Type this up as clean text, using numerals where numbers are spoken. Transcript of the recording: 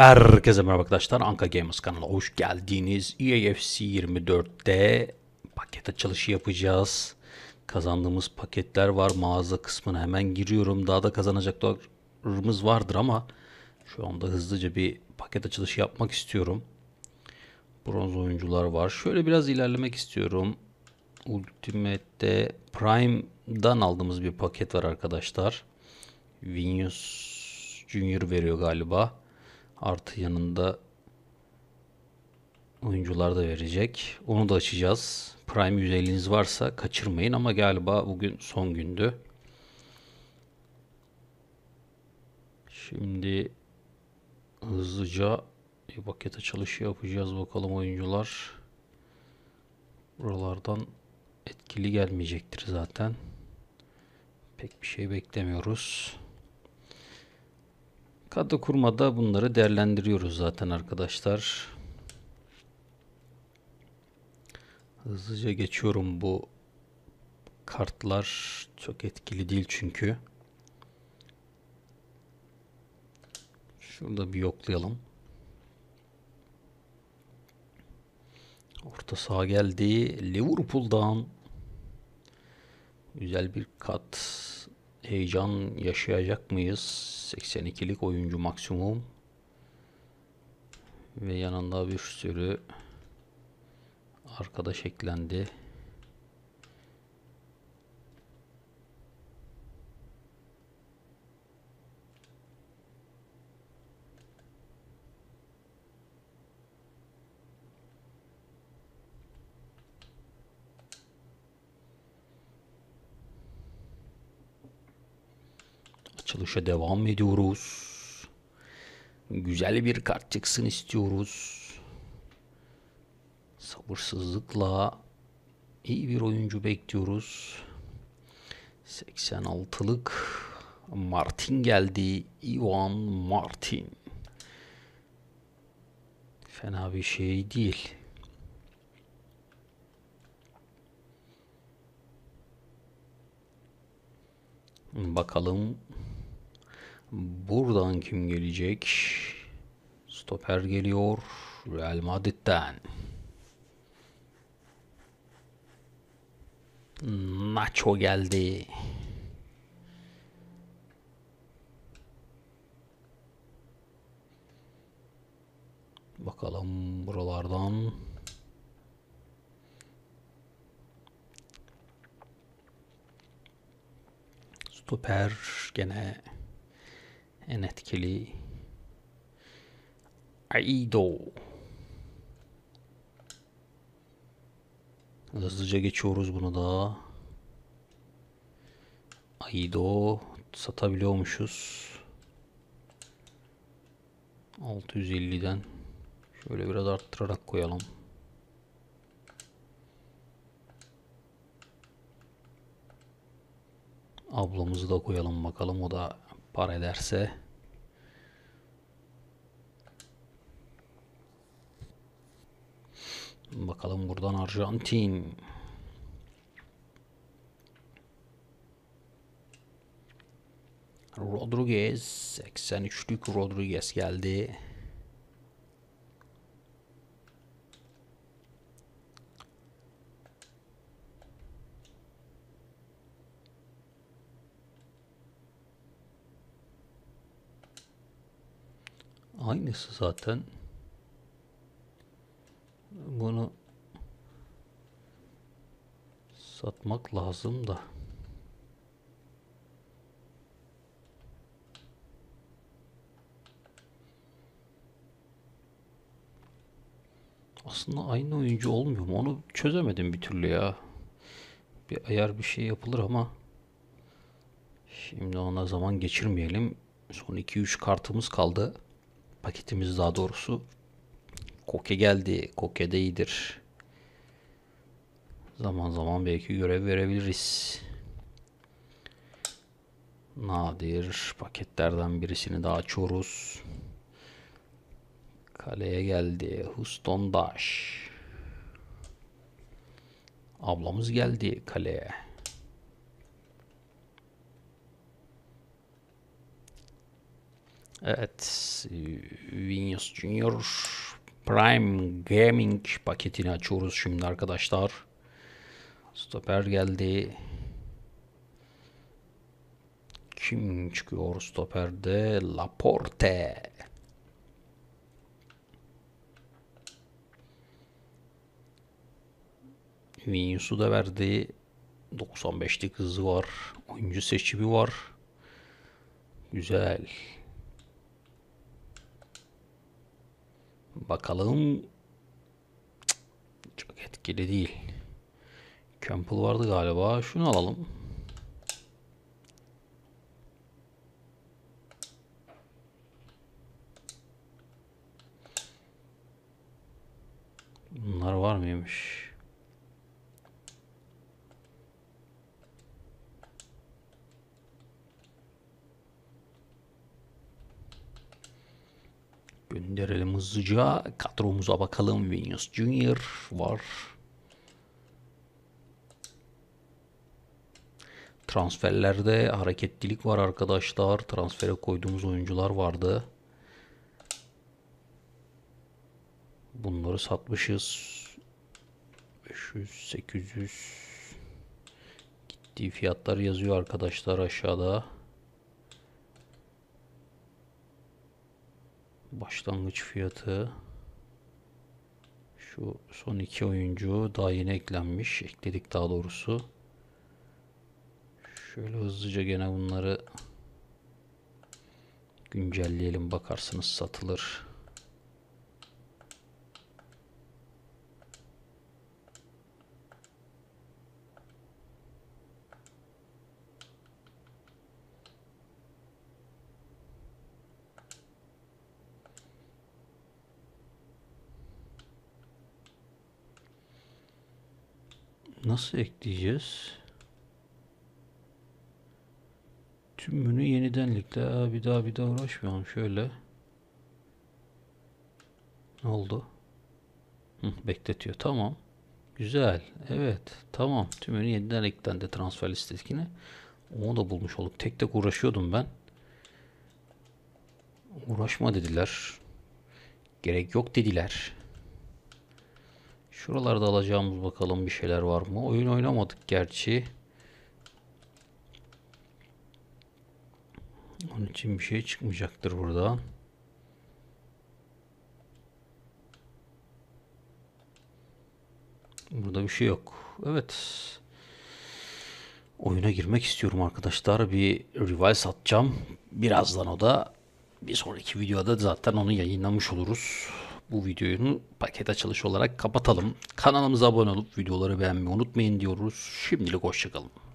Herkese merhaba arkadaşlar. Anka Gamers kanalına hoş geldiniz. EAFC 24'te paket açılışı yapacağız. Kazandığımız paketler var. Mağaza kısmına hemen giriyorum. Daha da kazanacaklarımız vardır ama şu anda hızlıca bir paket açılışı yapmak istiyorum. Bronz oyuncular var. Şöyle biraz ilerlemek istiyorum. Ultimate'de Prime'dan aldığımız bir paket var arkadaşlar. Vinicius Junior veriyor galiba. Artı yanında oyuncular da verecek. Onu da açacağız. Prime 150'niz varsa kaçırmayın ama galiba bugün son gündü. Şimdi hızlıca bir paket açılışı yapacağız. Bakalım oyuncular buralardan etkili gelmeyecektir zaten. Pek bir şey beklemiyoruz. Kadro kurmada bunları değerlendiriyoruz zaten arkadaşlar. Hızlıca geçiyorum, bu kartlar çok etkili değil çünkü. Şurada bir yoklayalım. Orta saha geldi. Liverpool'dan güzel bir kat. Heyecan yaşayacak mıyız? 82'lik oyuncu maksimum. Ve yanında bir sürü arkadaş eklendi. Açılışa devam ediyoruz. Güzel bir kart çıksın istiyoruz. Sabırsızlıkla iyi bir oyuncu bekliyoruz. 86'lık Martin geldi. Ivan Martin. Fena bir şey değil. Bakalım buradan kim gelecek? Stoper geliyor Real Madrid'den. Nacho geldi. Bakalım buralardan. Stoper gene en etkili Aido. Hızlıca geçiyoruz bunu da. Aido satabiliyormuşuz. 650'den şöyle biraz arttırarak koyalım. Ablamızı da koyalım bakalım, o da para ederse. Bakalım buradan Arjantin. Rodriguez, 83'lük Rodriguez geldi. Aynısı zaten. Bunu satmak lazım da. Aslında aynı oyuncu olmuyor mu? Onu çözemedim bir türlü ya. Bir ayar bir şey yapılır ama şimdi ona zaman geçirmeyelim. Son 2-3 kartımız kaldı. Paketimiz daha doğrusu. Koke geldi. Koke de iyidir. Zaman zaman belki görev verebiliriz. Nadir paketlerden birisini daha açıyoruz. Kaleye geldi. Houston Dash. Ablamız geldi kaleye. Evet, Vinicius Junior Prime Gaming paketini açıyoruz şimdi arkadaşlar. Stoper geldi. Kim çıkıyor stoperde? Laporte. Vinicius'u da verdi. 95'lik hızı var. Oyuncu seçimi var. Güzel. Bakalım. Çok etkili değil. Campbell vardı galiba. Şunu alalım. Bunlar var mıymış? Gönderelim hızlıca. Kadromuza bakalım. Vinicius Junior var. Transferlerde hareketlilik var arkadaşlar. Transfere koyduğumuz oyuncular vardı. Bunları satmışız. 500, 800 gittiği fiyatlar yazıyor arkadaşlar aşağıda. Başlangıç fiyatı. Şu son iki oyuncu daha yeni eklenmiş. Ekledik daha doğrusu. Şöyle hızlıca gene bunları güncelleyelim. Bakarsınız satılır. Nasıl ekleyeceğiz? Tümünü yeniden ekle. Bir daha uğraşmayalım. Şöyle. Ne oldu? Bekletiyor. Tamam. Güzel. Evet. Tamam. Tümünü yeniden eklendi transfer listesine. Onu da bulmuş olduk. Tek tek uğraşıyordum ben. Uğraşma dediler. Gerek yok dediler. Şuralarda alacağımız bakalım bir şeyler var mı? Oyun oynamadık gerçi. Onun için bir şey çıkmayacaktır burada. Burada bir şey yok. Evet. Oyuna girmek istiyorum arkadaşlar. Bir rival satacağım. Birazdan o da bir sonraki videoda zaten onu yayınlamış oluruz. Bu videoyu paket açılışı olarak kapatalım. Kanalımıza abone olup videoları beğenmeyi unutmayın diyoruz. Şimdilik hoşçakalın.